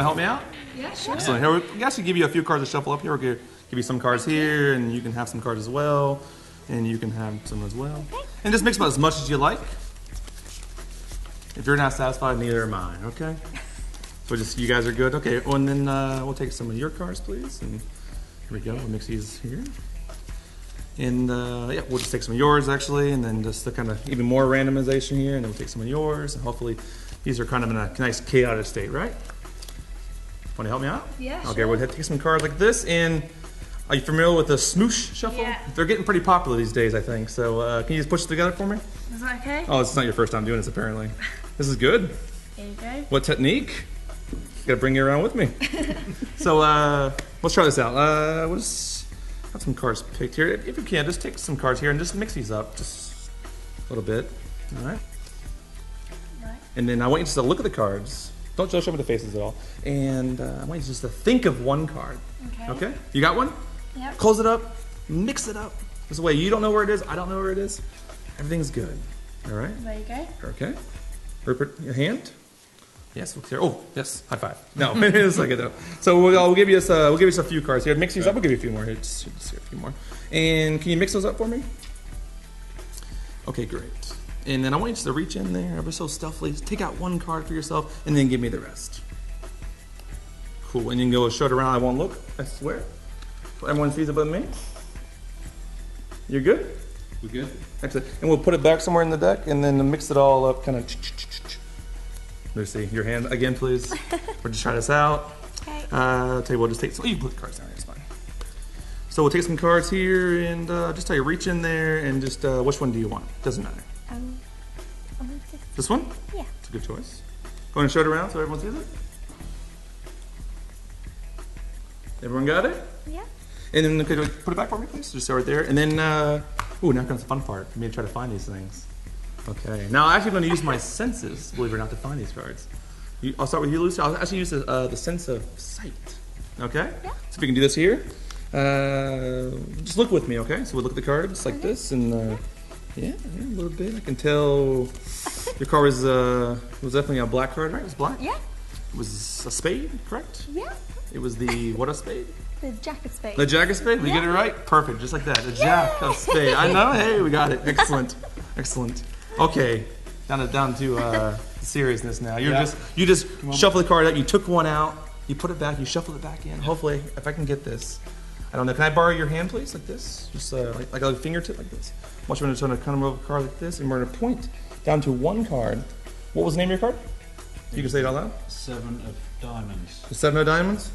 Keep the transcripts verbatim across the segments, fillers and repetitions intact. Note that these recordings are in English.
to help me out? Yeah, sure. Excellent. Here, we can actually give you a few cards to shuffle up here. We'll give, give you some cards here, and you can have some cards as well, and you can have some as well. Okay. And just mix them as much as you like. If you're not satisfied, neither am I, okay? So just, you guys are good? Okay, well, and then uh, we'll take some of your cards, please. And here we go, we'll mix these here. And uh, yeah, we'll just take some of yours, actually, and then just the kind of even more randomization here, and then we'll take some of yours, and hopefully these are kind of in a nice chaotic state, right? Want to help me out? Yeah, Okay, sure. we'll take some cards like this, and are you familiar with the smoosh shuffle? Yeah. They're getting pretty popular these days, I think. So uh, can you just push it together for me? Is that okay? Oh, it's not your first time doing this, apparently. This is good. There you go. What technique? Gotta bring you around with me. So uh, let's try this out. Uh, we'll just have some cards picked here. If you can, just take some cards here and just mix these up just a little bit. All right. Right. And then I want you just to look at the cards. Don't just show me the faces at all. And uh, I want you just to think of one card. Okay. Okay? You got one? Yep. Close it up. Mix it up. This way you don't know where it is. I don't know where it is. Everything's good. All right? There you go. Okay. Rupert, your hand. Yes, look here. Oh, yes. High five. No, it's like it though. So we'll, we'll give you us. Uh, we'll give you a few cards here. Mix these up. We'll give you a few more here. Just, just here, a few more. And can you mix those up for me? Okay, great. And then I want you just to reach in there ever so stealthily. Just take out one card for yourself, and then give me the rest. Cool. And you can go show it around. I won't look. I swear. Everyone sees it but me. You're good. We good? Excellent. And we'll put it back somewhere in the deck, and then mix it all up, kind of. Lucy, your hand again, please. We'll just try this out. Okay. Uh, I'll tell you, we'll just take some. Oh, you can put the cards down here, it's fine. So we'll take some cards here, and uh, just tell you, reach in there, and just, uh, which one do you want? Doesn't matter. Um, I'm gonna take This one? Yeah. It's a good choice. Go ahead and show it around so everyone sees it. Everyone got it? Yeah. And then could you put it back for me, please? Just right there. And then, uh, ooh, now comes the fun part. For me to try to find these things. Okay. Now I'm actually going to use my senses, believe it or not, to find these cards. You, I'll start with you, Lucy. I'll actually use the, uh, the sense of sight. Okay? Yeah. So if we can do this here. Uh, just look with me, okay? So we'll look at the cards like this, and uh, yeah, yeah, a little bit. I can tell your card was uh, was definitely a black card, right? It was black. Yeah. It was a spade, correct? Yeah. It was the what a spade? The jack of spades. The jack of spade. We Yeah. get it right. Perfect, just like that. The jack of spade. I know. Hey, we got it. Excellent, excellent. Okay, down to down to uh, seriousness now. You're Yeah. just you just shuffle the card out. You took one out. You put it back. You shuffle it back in. Hopefully, if I can get this. I don't know. Can I borrow your hand, please, like this? Just uh, like, like a fingertip, like this. Watch, we're going to kind of move a card like this, and we're going to point down to one card. What was the name of your card? You can say it out loud. Seven of diamonds. The seven of diamonds.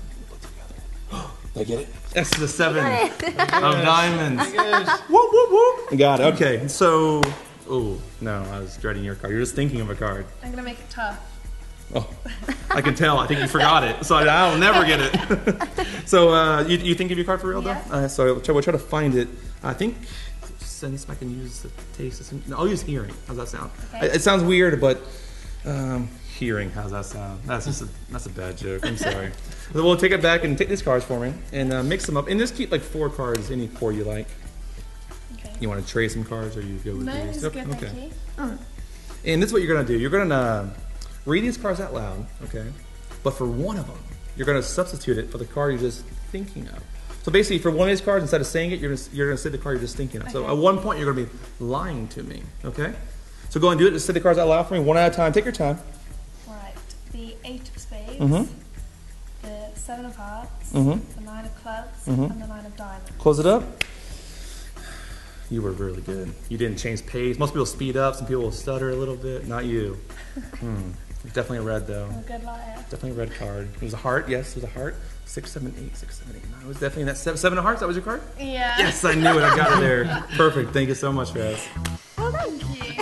Did I get it? That's the seven of diamonds. Whoop whoop whoop. Got it. Okay. So, oh no, I was dreading your card. You're just thinking of a card. I'm gonna make it tough. Oh, I can tell. I think you forgot it, so I'll never get it. So, uh, you, you think of your card for real, Yeah. though? Uh, so we'll try, we'll try to find it. I think since I can use the taste. No, I'll use hearing. How's that sound? Okay. It, it sounds weird, but um, hearing. How's that sound? That's just a, that's a bad joke. I'm sorry. So we'll take it back and take these cards for me and uh, mix them up, and just keep like four cards, any four you like. Okay. You want to trade some cards, or you go with No, these? it's Okay, good, okay. thank you. All right. And this is what you're gonna do. You're gonna uh, read these cards out loud, okay? But for one of them, you're gonna substitute it for the card you're just thinking of. So basically, for one of these cards, instead of saying it, you're gonna, you're gonna say the card you're just thinking of. So Okay. at one point, you're gonna be lying to me, okay? So go and do it. Just say the cards out loud for me, one at a time. Take your time. Right. The eight of spades. Mhm. The seven of hearts. Mhm. The nine of clubs. Mhm. And the nine of diamonds. Close it up. You were really good. You didn't change pace. Most people speed up. Some people will stutter a little bit. Not you. Hmm. Definitely a red, though. I'm a good liar. Definitely a red card. It was a heart. Yes, it was a heart. Six, seven, eight, six, seven, eight, nine. It was definitely that seven, seven of hearts. That was your card? Yeah. Yes, I knew it. I got it there. Perfect. Thank you so much, Raz. Well, thank you.